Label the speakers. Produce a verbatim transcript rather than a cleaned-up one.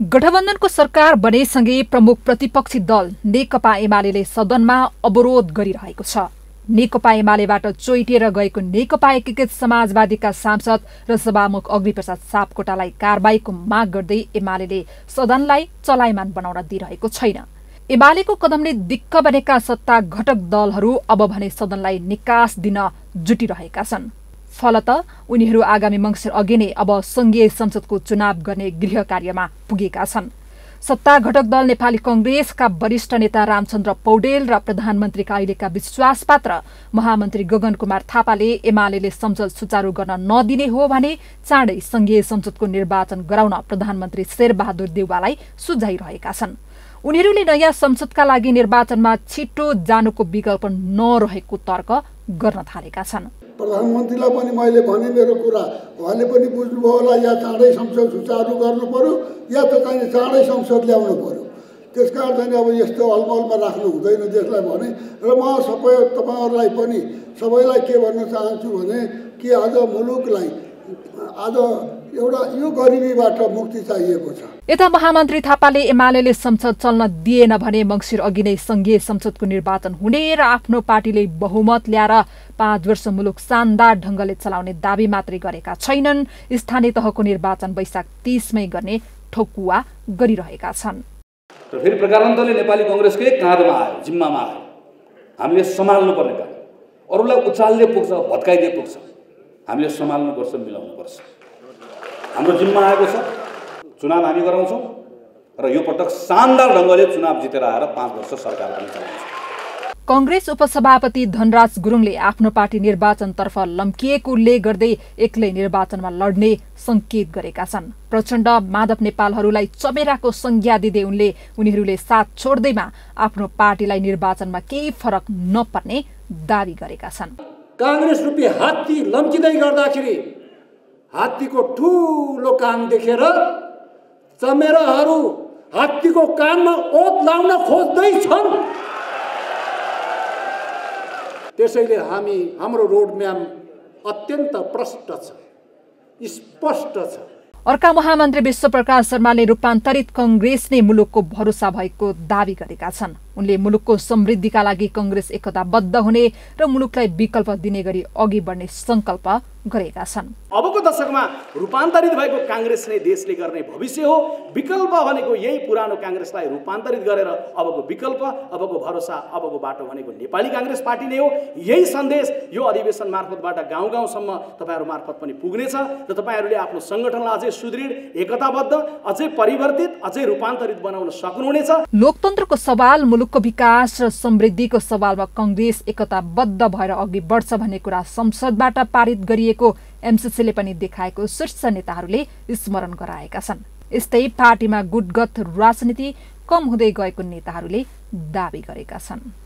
Speaker 1: गठबन्धनको सरकार बनेसँगै प्रमुख प्रतिपक्षी दल नेकपा एमाले सदनमा अवरोध गरिरहेको छ। नेकपा एमालेबाट चोइटिएर गएको नेकपा एकीकृत समाजवादीका सांसद र सभामुख अग्निप्रसाद सापकोटालाई कारबाहीको माग गर्दै एमाले सदनलाई चलायमान बनाउन दिइरहेको छैन। एमालेको कदमले दिक्क बनेका सत्ता घटक दलहरू अब भने सदनलाई निकास दिन जुटिरहेका छन्। फलत उनीहरू आगामी मङ्सिर अघि नै अब संघीय संसदको चुनाव गर्ने गृह कार्यमा पुगेका छन्। सत्ता घटक दल नेपाली कंग्रेसका वरिष्ठ नेता रामचन्द्र पौडेल र प्रधानमन्त्रीका अहिलेका विश्वासपात्र महामन्त्री गगन कुमार थापाले एमाले संसद सुचारू गर्न नदिने हो भने चाँडै संघीय संसदको निर्वाचन गराउन प्रधानमन्त्री शेरबहादुर देउवालाई सुझाइरहेका छन्। उनीहरूले नयाँ संसदका लागि निर्वाचनमा छिटो जानुको विकल्प नरहेको तर्क गर्न थालेका छन्।
Speaker 2: प्रधानमन्त्रीलाई पनि मैले भने मेरो कुरा उहाँले पनि बुझ्नुभयो होला, या चाँडै संसद सुचारू गर्नु पर्यो या त चाहिँ चाँडै संसद ल्याउनु पर्यो। त्यसकारण चाहिँ अब यस्तो अलमलमा राख्नु हुँदैन देशलाई भने। र म सबै तपाईँहरूलाई पनि सबैलाई के भन्न चाहन्छु भने कि आज मुलुकलाई आज एउटा यो गरिबीबाट मुक्ति चाहिएको छ।
Speaker 1: यता महामन्त्री थापाले एमाले संसद चल्न दिएन भने मङ्सिर अघि नै संघीय संसदको निर्वाचन हुने र आफ्नो पार्टीले बहुमत ल्याएर पाँच वर्ष मुलुक शानदार ढंगले चलाउने दावी मात्रै गरेका छैनन्। स्थानीय तहको निर्वाचन वैशाख तीसमै गर्ने ठोकुवा गरिरहेका छन्।
Speaker 3: र फेरि प्रकारान्तरले नेपाली कांग्रेसकै काँधमा आयो, जिम्मामा आयो। हामीले सम्हाल्नु पर्ने काम, अरूलाई उचाल्दै पुग्छ, भत्काइदिए पुग्छ। हामीले सम्हाल्नु पर्छ, मिलाउनु पर्छ। हाम्रो जिम्मा आएको छ, चुनाव हामी गराउँछौँ र यो पटक शानदार ढंगले चुनाव जितेर आएर पाँच वर्ष सरकार पनि चलाउँछ।
Speaker 1: कांग्रेस उपसभापति धनराज गुरुङले आफ्नो पार्टी निर्वाचनतर्फ लम्किएको उल्लेख गर्दै एक्लै निर्वाचनमा लड्ने संकेत गरेका छन्। प्रचण्ड माधव नेपालहरूलाई चमेराको संज्ञा दिँदै उनले उनीहरूले साथ छोड्दैमा आफ्नो पार्टीलाई निर्वाचनमा केही फरक नपर्ने दावी गरेका छन्।
Speaker 4: कांग्रेस रूपी हात्ती लम्किँदै गर्दाखेरि हात्तीको ठूलो कान देखेर चमेराहरू हात्तीको कानमा ओत लाउन खोज्दैछन्। त्यसैले हामी हाम्रो रोडम्याप अत्यन्त प्रष्ट छ, स्पष्ट छ।
Speaker 1: अर्का महामन्त्री विश्वप्रकाश शर्माले रूपान्तरित कांग्रेस नै मुलुकको भरोसा भएको दावी गरेका छन्। उनले मुलुकको समृद्धिका लागि कांग्रेस एकताबद्ध हुने र मुलुकलाई विकल्प दिने गरी अघि बढ्ने संकल्प गरेका छन्।
Speaker 5: अबको दशकमा रूपान्तरित भएको कांग्रेस नै देशले गर्ने भविष्य हो। विकल्प भनेको यही पुरानो कांग्रेसलाई रूपान्तरित गरेर अबको विकल्प, अबको भरोसा, अबको बाटो भनेको नेपाली कांग्रेस पार्टी नै हो। यही सन्देश यो अधिवेशन मार्फतबाट गाउँ गाउँसम्म तपाईहरु मार्फत पनि पुग्नेछ र तपाईहरुले आफ्नो संगठनलाई अझै सुदृढ, एकताबद्ध, अझै परिवर्तित, अझै रूपान्तरित बनाउन सक्नुहुनेछ।
Speaker 1: लोकतन्त्रको सवाल, मुलुकको विकास र समृद्धिको सवालमा कांग्रेस एकताबद्ध भएर अघि बढ्छ भन्ने कुरा संसदबाट पारित गरिएको एमसीसीले पनि देखाएको शीर्ष नेताहरूले स्मरण गराएका छन्। यस्तै पार्टीमा गुटगत राजनीति कम हुँदै गएको नेताहरूले दावी गरेका छन्।